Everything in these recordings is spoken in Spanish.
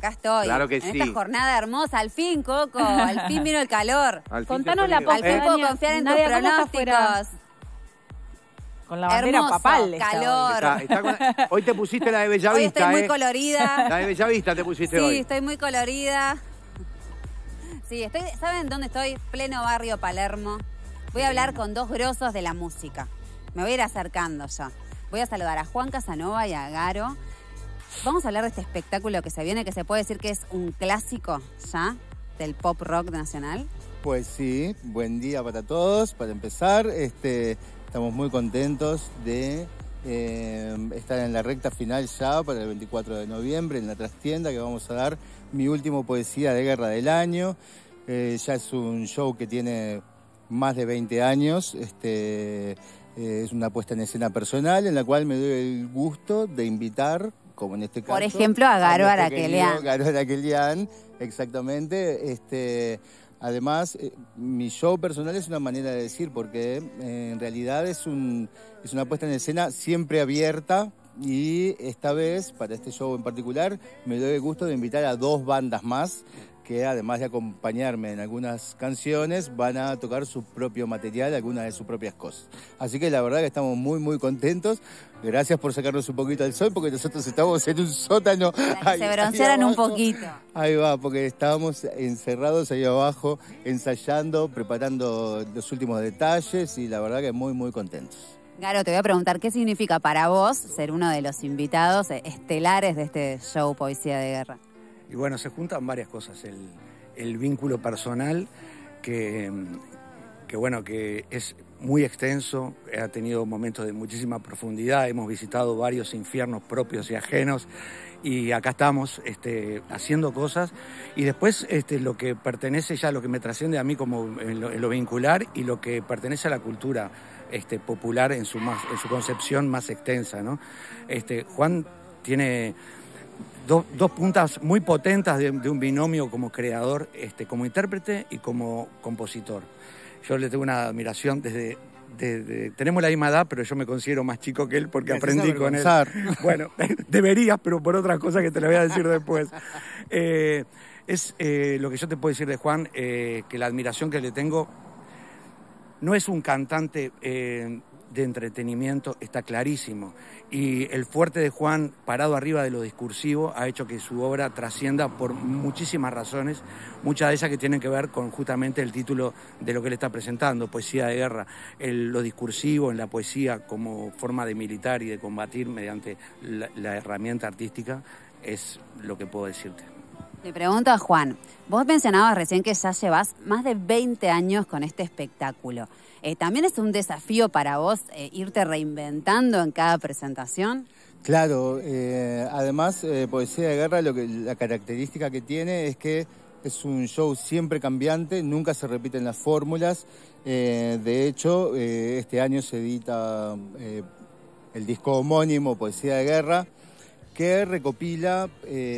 acá estoy. Claro que en sí. esta jornada hermosa. Al fin, Coco, al fin vino el calor. Contanos la Al fin puedo confiar en tus pronósticos. Con la bandera hermoso, papal. calor. Hoy te pusiste la de Bellavista, Hoy estoy muy colorida. La de Bellavista te pusiste hoy. Sí, estoy muy colorida. Sí, ¿saben dónde estoy? Pleno barrio Palermo. Voy a hablar con dos grosos de la música. Me voy a ir acercando ya. Voy a saludar a Juan Casanova y a Garo. Vamos a hablar de este espectáculo que se viene, que se puede decir que es un clásico ya del pop rock nacional. Pues sí, buen día para todos. Para empezar, estamos muy contentos de estar en la recta final ya para el 24 de noviembre en la trastienda, que vamos a dar mi último Poesía de Guerra del año. Ya es un show que tiene más de 20 años. Es una puesta en escena personal en la cual me doy el gusto de invitar, como en este caso, por ejemplo, a Garo Araquelian. Garo Araquelian, exactamente. Además, mi show personal es una manera de decir, porque en realidad es una puesta en escena siempre abierta, y esta vez, para este show en particular, me doy el gusto de invitar a dos bandas más que, además de acompañarme en algunas canciones, van a tocar su propio material, algunas de sus propias cosas. Así que la verdad que estamos muy, muy contentos. Gracias por sacarnos un poquito al sol, porque nosotros estamos en un sótano. Para que se broncearan un poquito. Ahí va, porque estábamos encerrados ahí abajo, ensayando, preparando los últimos detalles, y la verdad que muy, muy contentos. Garo, te voy a preguntar, ¿qué significa para vos ser uno de los invitados estelares de este show Poesía de Guerra? Y bueno, se juntan varias cosas. El vínculo personal, que es muy extenso, ha tenido momentos de muchísima profundidad, hemos visitado varios infiernos propios y ajenos, y acá estamos haciendo cosas. Y después lo que pertenece ya, lo que me trasciende a mí como en lo vincular, y lo que pertenece a la cultura popular en su concepción más extensa, ¿no? Juan tiene dos puntas muy potentes de un binomio como creador, como intérprete y como compositor. Yo le tengo una admiración desde tenemos la misma edad, pero yo me considero más chico que él porque aprendí con él. Bueno, deberías, pero por otras cosas que te las voy a decir después. Lo que yo te puedo decir de Juan, que la admiración que le tengo, no es un cantante de entretenimiento, está clarísimo. Y el fuerte de Juan, parado arriba de lo discursivo, ha hecho que su obra trascienda por muchísimas razones, muchas de ellas que tienen que ver con justamente el título de lo que él está presentando, Poesía de Guerra. Lo discursivo en la poesía como forma de militar y de combatir mediante la herramienta artística es lo que puedo decirte. Le pregunto a Juan, vos mencionabas recién que ya llevas más de 20 años con este espectáculo. ¿También es un desafío para vos irte reinventando en cada presentación? Claro, además Poesía de Guerra, la característica que tiene es que es un show siempre cambiante, nunca se repiten las fórmulas. De hecho, este año se edita el disco homónimo Poesía de Guerra, que recopila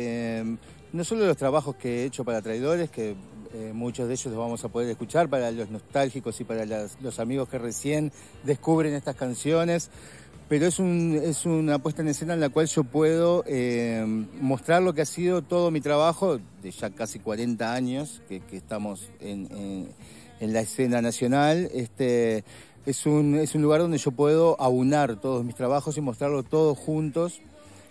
no solo los trabajos que he hecho para Traidores, que muchos de ellos los vamos a poder escuchar, para los nostálgicos y para los amigos que recién descubren estas canciones, pero es una puesta en escena en la cual yo puedo mostrar lo que ha sido todo mi trabajo de ya casi 40 años que estamos en la escena nacional. Es un lugar donde yo puedo aunar todos mis trabajos y mostrarlo todos juntos.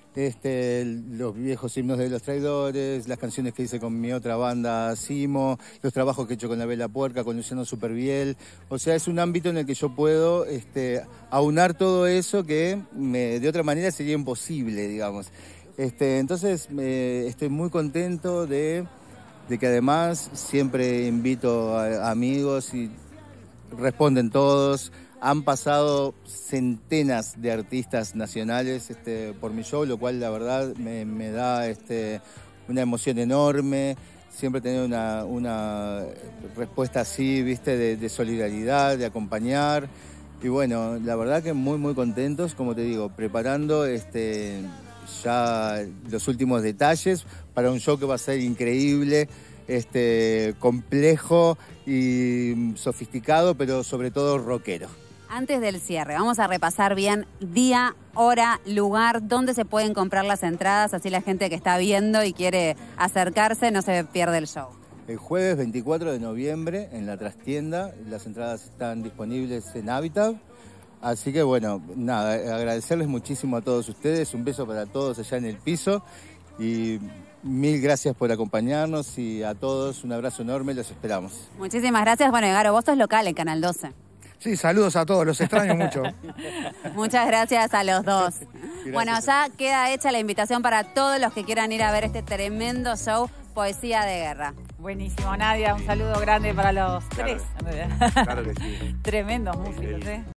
Los viejos himnos de los Traidores, las canciones que hice con mi otra banda Simo, los trabajos que he hecho con La Vela Puerca, con Luciano Superviel. O sea, es un ámbito en el que yo puedo aunar todo eso que de otra manera sería imposible, digamos. Entonces estoy muy contento de que además siempre invito a amigos y responden todos. Han pasado centenas de artistas nacionales por mi show, lo cual la verdad me da una emoción enorme. Siempre tener una respuesta así, de solidaridad, de acompañar. Y bueno, la verdad que muy, muy contentos, como te digo, preparando ya los últimos detalles para un show que va a ser increíble, complejo y sofisticado, pero sobre todo rockero. Antes del cierre, vamos a repasar bien día, hora, lugar, dónde se pueden comprar las entradas, así la gente que está viendo y quiere acercarse no se pierde el show. El jueves 24 de noviembre en la trastienda, las entradas están disponibles en Habitat. Así que bueno, nada, agradecerles muchísimo a todos ustedes, un beso para todos allá en el piso y mil gracias por acompañarnos y a todos un abrazo enorme, los esperamos. Muchísimas gracias. Bueno, Garo, vos sos local en Canal 12. Sí, saludos a todos, los extraño mucho. Muchas gracias a los dos. Bueno, ya queda hecha la invitación para todos los que quieran ir a ver este tremendo show, Poesía de Guerra. Buenísimo, Nadia. Un saludo grande para los Claro. tres. Claro que sí. Tremendos músicos, ¿eh?